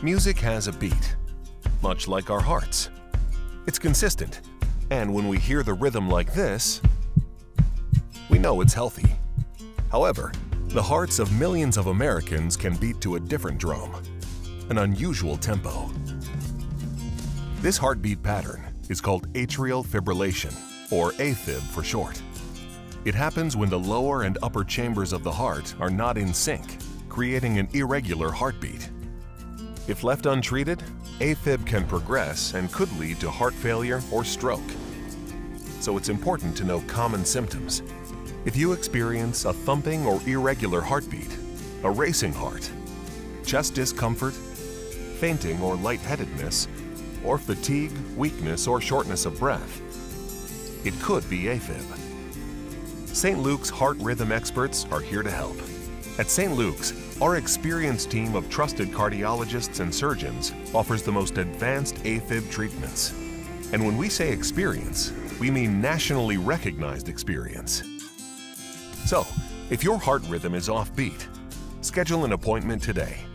Music has a beat, much like our hearts. It's consistent, and when we hear the rhythm like this, we know it's healthy. However, the hearts of millions of Americans can beat to a different drum, an unusual tempo. This heartbeat pattern is called atrial fibrillation, or AFib for short. It happens when the lower and upper chambers of the heart are not in sync, creating an irregular heartbeat. If left untreated, AFib can progress and could lead to heart failure or stroke. So it's important to know common symptoms. If you experience a thumping or irregular heartbeat, a racing heart, chest discomfort, fainting or lightheadedness, or fatigue, weakness, or shortness of breath, it could be AFib. St. Luke's heart rhythm experts are here to help. At St. Luke's, our experienced team of trusted cardiologists and surgeons offers the most advanced AFib treatments. And when we say experience, we mean nationally recognized experience. So, if your heart rhythm is offbeat, schedule an appointment today.